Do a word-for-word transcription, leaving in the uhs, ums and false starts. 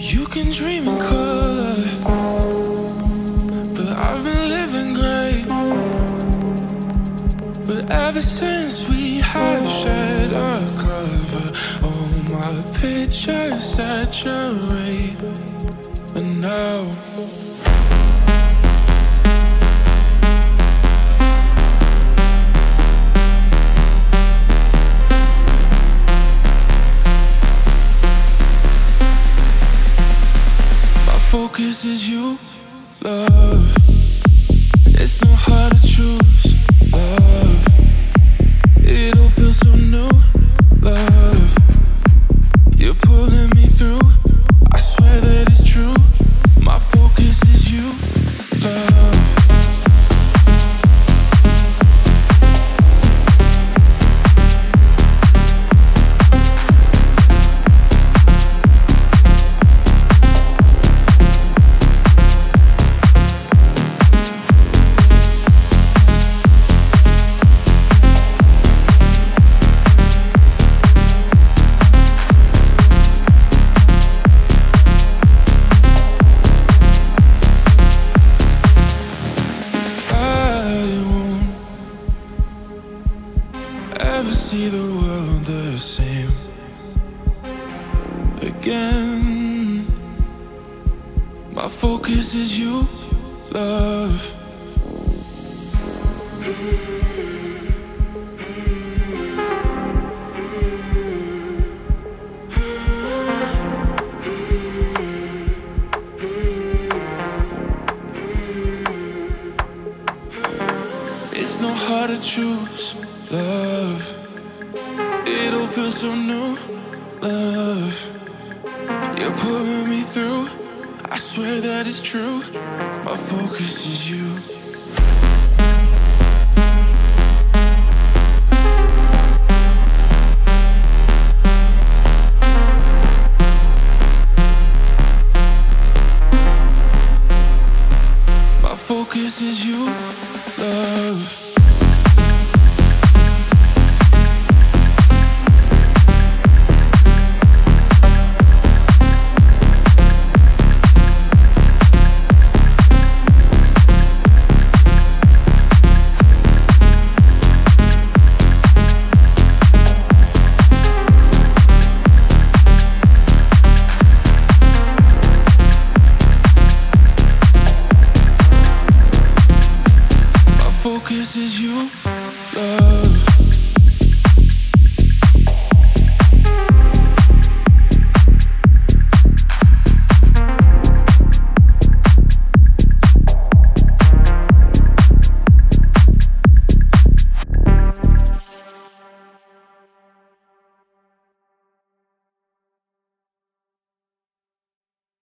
You can dream in color, but I've been living great. But ever since we have shared a cover, all my pictures saturate. And now focus is you, love. It's not hard to choose, love. It all feels so new, love. You're pulling me through, I swear that it's true. My focus is you, love. Ever see the world the same again? My focus is you, love. It's not hard to choose, love. It all feels so new, love. You're pulling me through, I swear that it's true. My focus is you. My focus is you, love. Focus is you, love.